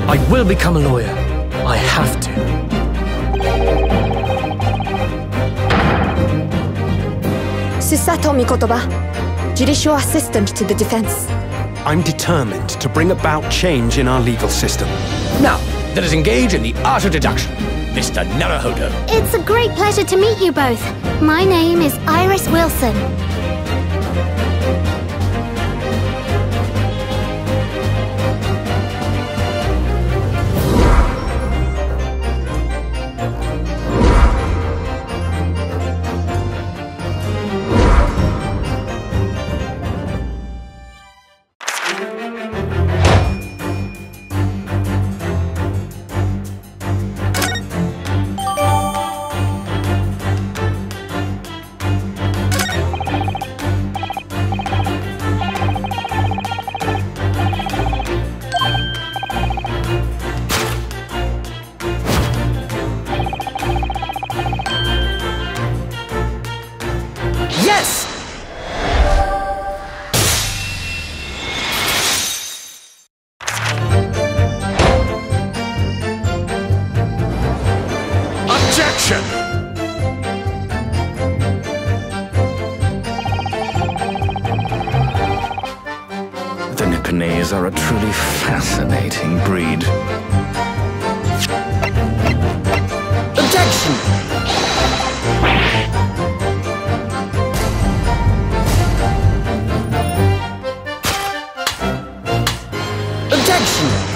I will become a lawyer. I have to. Susato Mikotoba, judicial assistant to the defense. I'm determined to bring about change in our legal system. Now, let us engage in the art of deduction. Mr. Naruhodo. It's a great pleasure to meet you both. My name is Iris Wilson. Yes! Objection! The Nipponese are a truly fascinating breed. Objection! Objection!